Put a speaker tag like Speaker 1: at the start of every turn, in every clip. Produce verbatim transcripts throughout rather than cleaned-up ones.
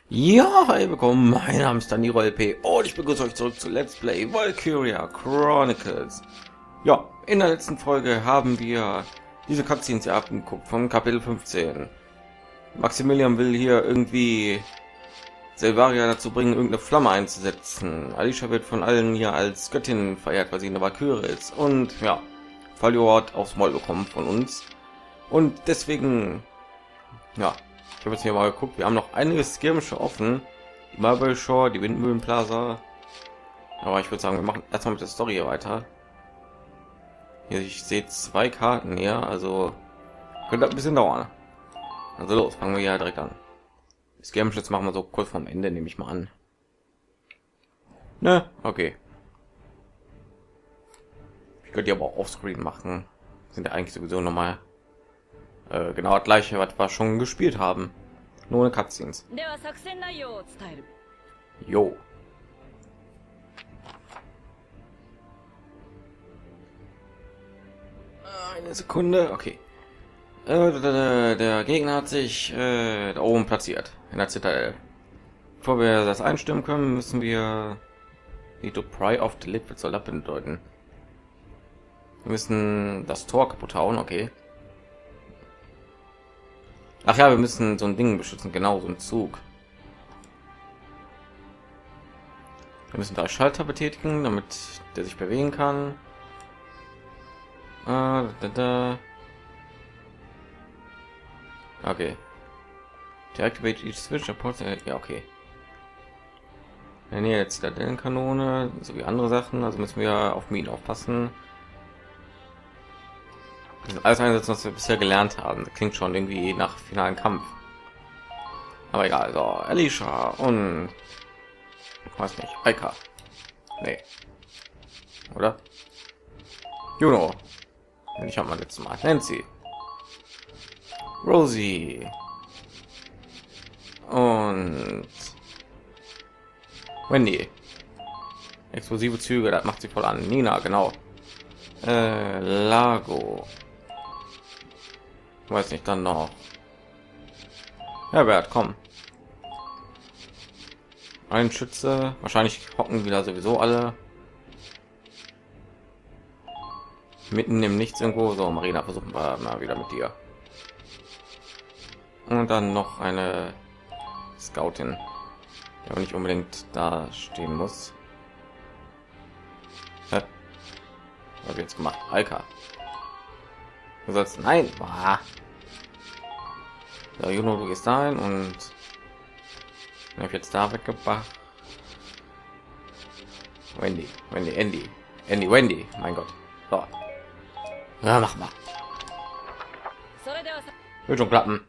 Speaker 1: Ja, hi, willkommen. Mein Name ist Daniro L P und ich begrüße euch zurück zu Let's Play Valkyria Chronicles. Ja, in der letzten Folge haben wir diese Cutscenes hier abgeguckt von Kapitel fünfzehn. Maximilian will hier irgendwie Selvaria dazu bringen, irgendeine Flamme einzusetzen. Alicia wird von allen hier als Göttin verehrt, weil sie eine Valkyrie ist. Und ja, Falio hat aufs Maul bekommen von uns. Und deswegen, ja, ich habe jetzt hier mal geguckt, wir haben noch einige Skirmische offen. Die Marble Shore, die Windmühlen Plaza. Aber ich würde sagen, wir machen erstmal mit der Story hier weiter. Hier, ich sehe zwei Karten hier, also könnte ein bisschen dauern. Also los, fangen wir hier direkt an. Skirmisch jetzt machen wir so kurz vorm Ende, nehme ich mal an. Ne, okay. Ich könnte die aber auch offscreen machen. Sind ja eigentlich sowieso noch mal äh, genau das gleiche, was wir schon gespielt haben. Nur eine Cutscenes. Jo. Eine Sekunde, okay. Äh, der, der Gegner hat sich äh, da oben platziert, in der Zitadelle. Bevor wir das einstimmen können, müssen wir die to pry of the lid, was soll das bedeuten? Wir müssen das Tor kaputt hauen, okay. Ach ja, wir müssen so ein Ding beschützen, genau, so ein Zug. Wir müssen drei Schalter betätigen, damit der sich bewegen kann. Ah, da, da. Okay. Deactivate each switch. Ja, okay. Ja, nee, jetzt Zitadellenkanone, sowie andere Sachen. Also müssen wir auf Minen aufpassen. Das ist alles einsetzen, was wir bisher gelernt haben. Das klingt schon irgendwie nach finalen Kampf. Aber egal, also Alicia und ich weiß nicht, Aika. Nee. Oder? Juno. Ich habe mal letztes Mal. Nancy. Rosie. Und Wendy. Explosive Züge, das macht sie voll an. Nina, genau. Äh, Lago. Weiß nicht, dann noch. Herbert, komm. Ein Schütze. Wahrscheinlich hocken wieder sowieso alle. Mitten im Nichts irgendwo. So, Marina, versuchen wir mal wieder mit dir. Und dann noch eine Scoutin, die aber nicht unbedingt da stehen muss. Hä? Was habe ich jetzt gemacht? Alka. Du sollst nein. Ah. So, Juno, du gehst dahin und ich habe jetzt da weggebracht. Wendy, Wendy, Andy, Andy, Wendy. Mein Gott. So. Ja, mach mal. Wird schon klappen.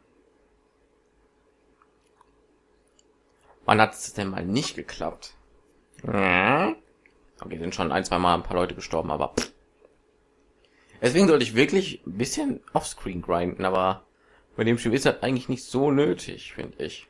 Speaker 1: Wann hat es denn mal nicht geklappt? Okay, sind schon ein, zwei Mal ein paar Leute gestorben, aber deswegen sollte ich wirklich ein bisschen offscreen grinden, aber bei dem Spiel ist das eigentlich nicht so nötig, finde ich.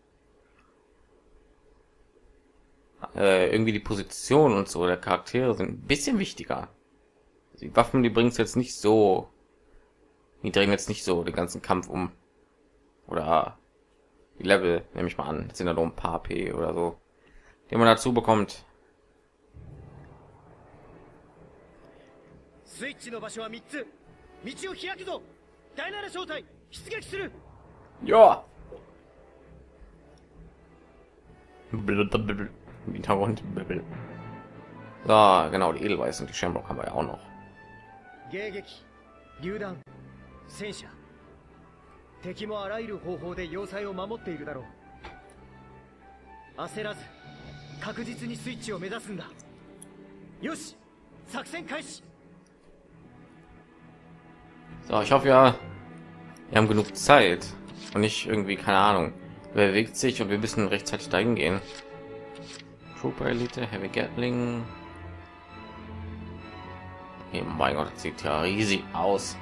Speaker 1: Äh, irgendwie die Position und so der Charaktere sind ein bisschen wichtiger. Die Waffen, die bringen es jetzt nicht so, die drehen jetzt nicht so den ganzen Kampf um. Oder die Level, nehme ich mal an, das sind ja nur ein paar P oder so, die man dazu bekommt. Ja. Hintergrund. So, genau, die Edelweiß und die Shamrock haben wir ja auch noch.
Speaker 2: 敵もあらゆる方法で要塞を守っているだろう。焦らず確実にスイッチを目指すんだ。よし、作戦開始。
Speaker 1: So, ich hoffe ja, wir haben genug Zeit und nicht irgendwie, keine Ahnung, wer bewegt sich und wir müssen rechtzeitig dahin gehen. Trooper Elite, Heavy Gatling. Oh mein Gott, das sieht ja riesig aus.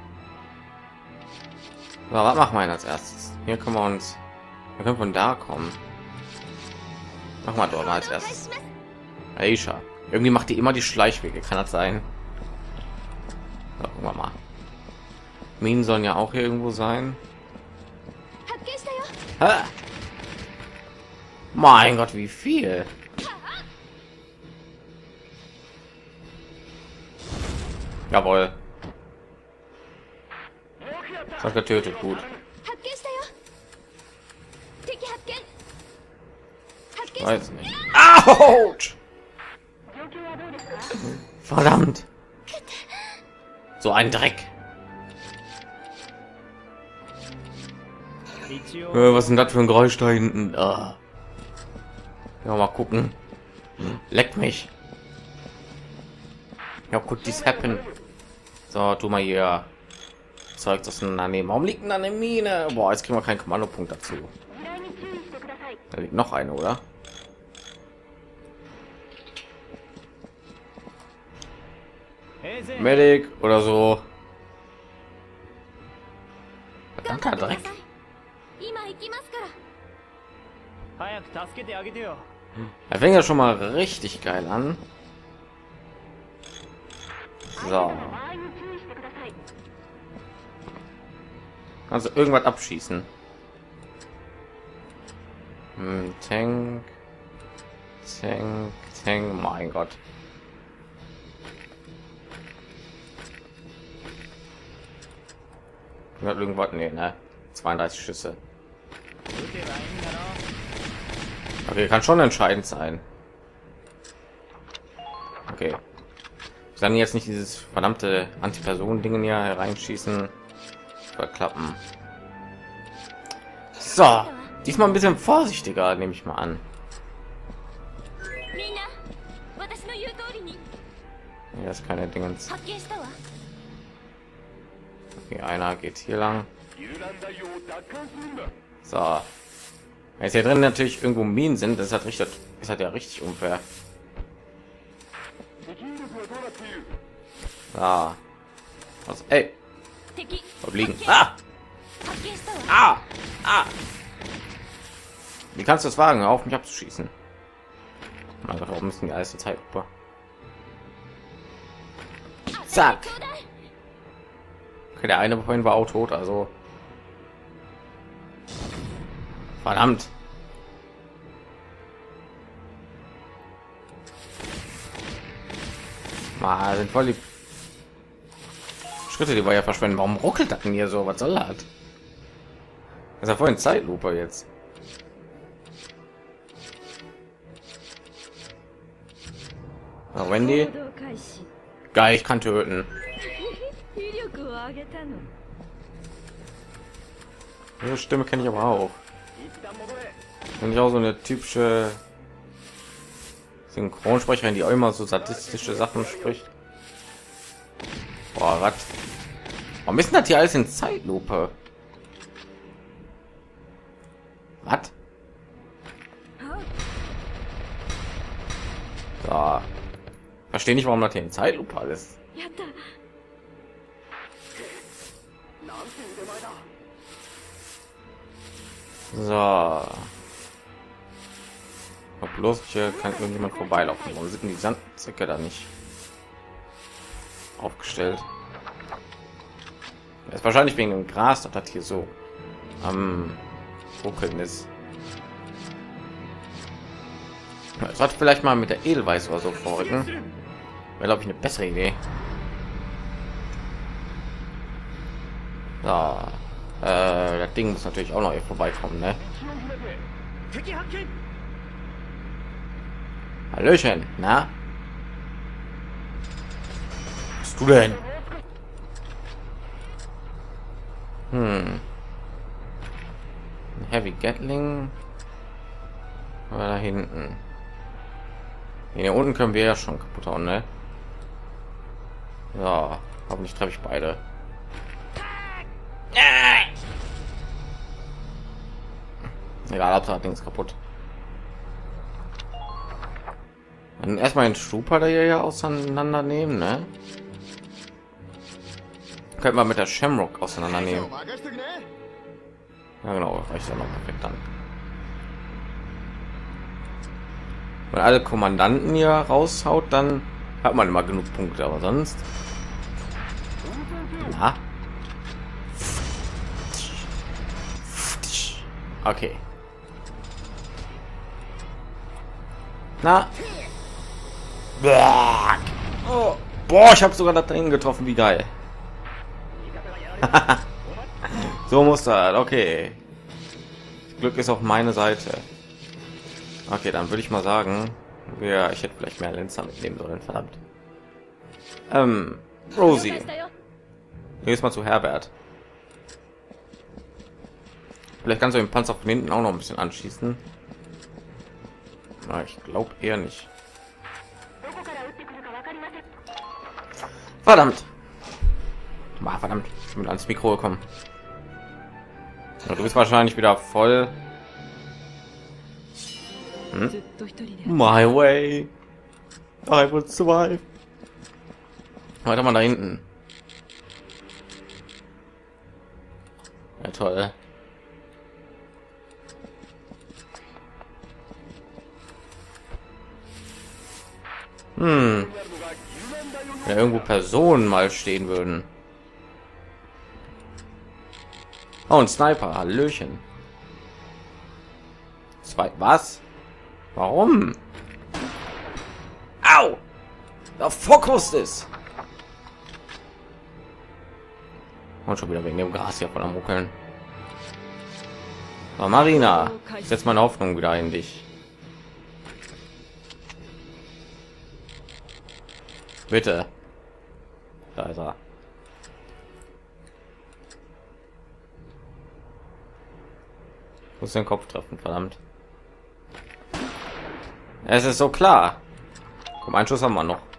Speaker 1: So, was machen wir als erstes? Hier können wir uns, wir können von da kommen. Machen wir dort mal als erstes. Aisha. Irgendwie macht die immer die Schleichwege, kann das sein? So, gucken wir mal. Minen sollen ja auch hier irgendwo sein. Ha! Mein Gott, wie viel. Jawohl. Das getötet, gut. Weiß nicht. Autsch! Verdammt! So ein Dreck. Äh, was ist denn das für ein Geräusch da hinten? Ah. Ja, mal gucken. Leck mich. Ja, gut, dies happen. So, tu mal hier Zeug das daneben. Warum liegt denn da eine Mine? Boah, jetzt kriegen wir keinen Kommandopunkt dazu. Da liegt noch eine, oder? Medic oder so. Verdammter Dreck. Er fängt ja schon mal richtig geil an. So. Also irgendwas abschießen. Hm, Tank. Tank, Tank, mein Gott. Irgendwas, nee, ne? zweiunddreißig Schüsse. Okay, kann schon entscheidend sein. Okay. Ich kann jetzt nicht dieses verdammte Antipersonen-Dingen hier reinschießen. Verklappen. So, diesmal ein bisschen vorsichtiger, nehme ich mal an. Hier ist keine Dingens. Okay, einer geht hier lang. So. Jetzt hier drin natürlich irgendwo Minen sind, das hat richtig, das hat ja richtig unfair. Ah. Was? Ey. Obliegen. Ah! Ah! Ah! Wie kannst du es wagen, auf mich abzuschießen? Mein Gott, warum müssen die alles zur Zeit? Zack! Okay, der eine vorhin war auch tot, also verdammt. Mal sind voll die Schritte, die wir ja verschwenden. Warum ruckelt das denn hier so? Was soll das? Das ist ja vorhin Zeitlupe jetzt. Oh, Wendy. Geil, ich kann töten. Ihre Stimme kenne ich aber auch. Wenn ich auch so eine typische Synchronsprecherin, die auch immer so sadistische Sachen spricht. Boah, was? Warum ist denn das hier alles in Zeitlupe? Was? So. Verstehe nicht, warum das hier in Zeitlupe ist. So. Ob bloß hier kann irgendjemand vorbeilaufen. Warum sind die Sandzicke da nicht aufgestellt? Das ist wahrscheinlich wegen dem Gras, das hat hier so am ruckeln ist. Das hat vielleicht mal mit der Edelweiß oder so vorrücken. Wäre, glaube ich, eine bessere Idee. So. Äh, das Ding muss natürlich auch noch hier vorbeikommen, ne? Hallöchen, na? Was bist du denn? Hm. Heavy Gatling. Oder da hinten. Hier unten können wir ja schon kaputt hauen, ne? Ja, hoffentlich treffe ich beide. Egal, Hauptsache Dings kaputt. Dann erstmal den Stupa da hier auseinandernehmen, ne? Könnte man mit der Shamrock auseinandernehmen. Ja genau, reicht ja noch perfekt dann. Wenn alle Kommandanten hier raushaut, dann hat man immer genug Punkte, aber sonst na? Okay. Na. Boah, oh. Boah, ich habe sogar da drin getroffen, wie geil. So muss das. Okay. Glück ist auf meine Seite. Okay, dann würde ich mal sagen, ja, ich hätte vielleicht mehr Lenzer mitnehmen sollen, verdammt. Ähm, Rosie. Jetzt mal zu Herbert. Vielleicht kannst du den Panzer von hinten auch noch ein bisschen anschießen. Na, ich glaube eher nicht. Verdammt. Ah, verdammt, ich bin ans Mikro gekommen. Ja, du bist wahrscheinlich wieder voll. Hm? My way. I will survive. Weiter mal da hinten. Ja, toll. Hm. Ja, irgendwo Personen mal stehen würden. Oh, ein Sniper. Hallöchen. Zwei. Was? Warum? Au! Der Fokus ist. Und schon wieder wegen dem Gras hier von am Ruckeln. Aber Marina, ich setze meine Hoffnung wieder in dich. Bitte. Da ist er. Ich muss den Kopf treffen, verdammt. Es ist so klar. Komm, einen Schuss haben wir noch.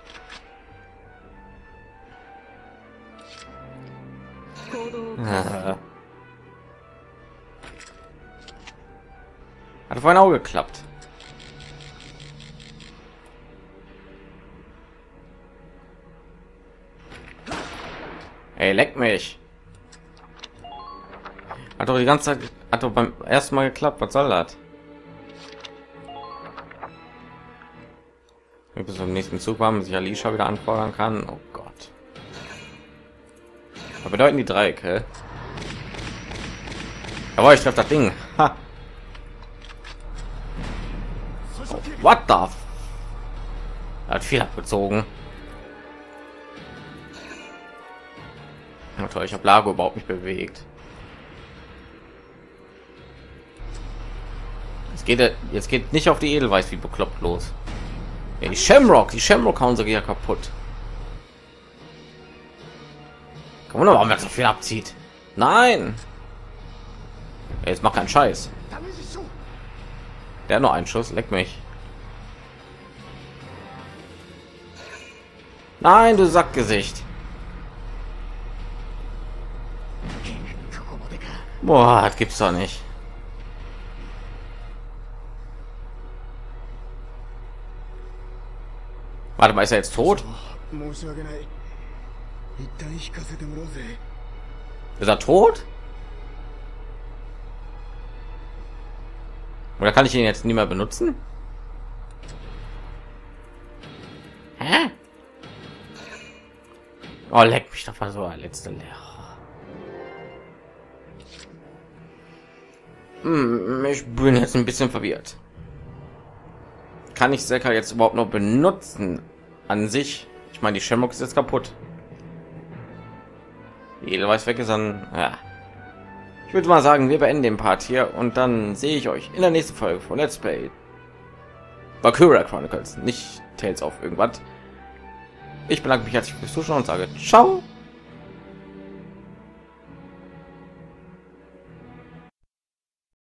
Speaker 1: Hat vorhin auch geklappt. Ey, leck mich. Hat doch die ganze Zeit, hat doch beim ersten Mal geklappt. Was soll das? Bis zum nächsten Zug haben, sich Alicia wieder anfordern kann. Oh Gott. Was bedeuten die Dreiecke? Aber ich treffe das Ding. Ha. Oh, what the? Er hat viel abgezogen. Ja, toll, ich habe Lago überhaupt nicht bewegt. Es geht jetzt geht nicht auf die Edelweiß wie bekloppt los. Ja, die Shamrock, die Shamrock hauen sie ja kaputt. Komm mal, warum er so viel abzieht? Nein. Ja, jetzt macht keinen Scheiß. Der hat noch einen Schuss, leck mich. Nein, du Sackgesicht. Boah, das gibt's doch nicht. Warte mal, ist er jetzt tot? Ist er tot? Oder kann ich ihn jetzt nicht mehr benutzen? Hä? Oh, leck mich doch mal so, letzte Lehrer. Hm, ich bin jetzt ein bisschen verwirrt. Kann ich Sekka jetzt überhaupt noch benutzen an sich? Ich meine, die Shamrock ist jetzt kaputt. Die Edelweiß weg ist dann, ja. Ich würde mal sagen, wir beenden den Part hier und dann sehe ich euch in der nächsten Folge von Let's Play Valkyria Chronicles, nicht Tales of irgendwas. Ich bedanke mich herzlich fürs Zuschauen und sage ciao.